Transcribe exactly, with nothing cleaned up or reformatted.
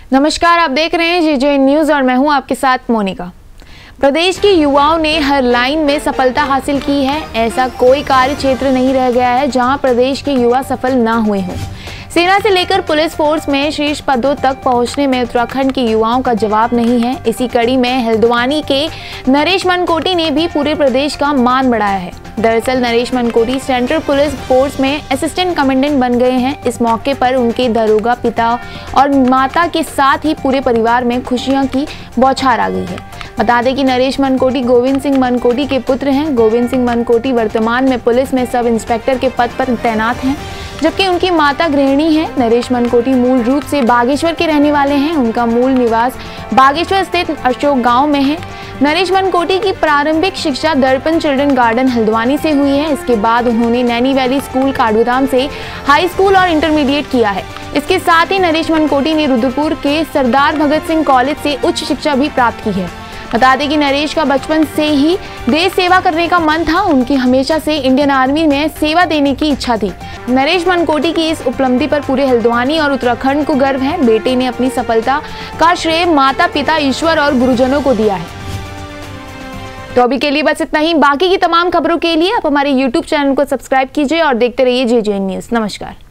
नमस्कार, आप देख रहे हैं जे जे न्यूज और मैं हूं आपके साथ मोनिका। प्रदेश के युवाओं ने हर लाइन में सफलता हासिल की है। ऐसा कोई कार्य क्षेत्र नहीं रह गया है जहां प्रदेश के युवा सफल ना हुए हों। सेना से लेकर पुलिस फोर्स में शीर्ष पदों तक पहुंचने में उत्तराखंड के युवाओं का जवाब नहीं है। इसी कड़ी में हल्द्वानी के नरेश मनकोटी ने भी पूरे प्रदेश का मान बढ़ाया है। दरअसल Naresh Mankoti central police force में असिस्टेंट कमांडेंट बन गए हैं। इस मौके पर उनके दरोगा पिता और माता के साथ ही पूरे परिवार में खुशियां की बौछार आ गई है। बता दें कि नरेश मनकोटी गोविंद सिंह मनकोटी के पुत्र हैं। गोविंद सिंह मनकोटी वर्तमान में पुलिस में सब इंस्पेक्टर के पद पर तैनात हैं, जबकि उनकी माता गृहिणी है। नरेश मनकोटी मूल रूप से बागेश्वर के रहने वाले हैं। उनका मूल निवास बागेश्वर स्थित अशोक गांव में है। नरेश मनकोटी की प्रारंभिक शिक्षा दर्पण चिल्ड्रन गार्डन हल्द्वानी से हुई है। इसके बाद उन्होंने नैनी वैली स्कूल काठगोदाम से हाई स्कूल और इंटरमीडिएट किया है। इसके साथ ही नरेश मनकोटी ने रुद्रपुर के सरदार भगत सिंह कॉलेज से उच्च शिक्षा भी प्राप्त की है। बता दें कि नरेश का बचपन से ही देश सेवा करने का मन था। उनकी हमेशा से इंडियन आर्मी में सेवा देने की इच्छा थी। नरेश मनकोटी की इस उपलब्धि पर पूरे हल्द्वानी और उत्तराखंड को गर्व है। बेटे ने अपनी सफलता का श्रेय माता पिता, ईश्वर और गुरुजनों को दिया है। तो अभी के लिए बस इतना ही। बाकी की तमाम खबरों के लिए आप हमारे यूट्यूब चैनल को सब्सक्राइब कीजिए और देखते रहिए जे जे न्यूज। नमस्कार।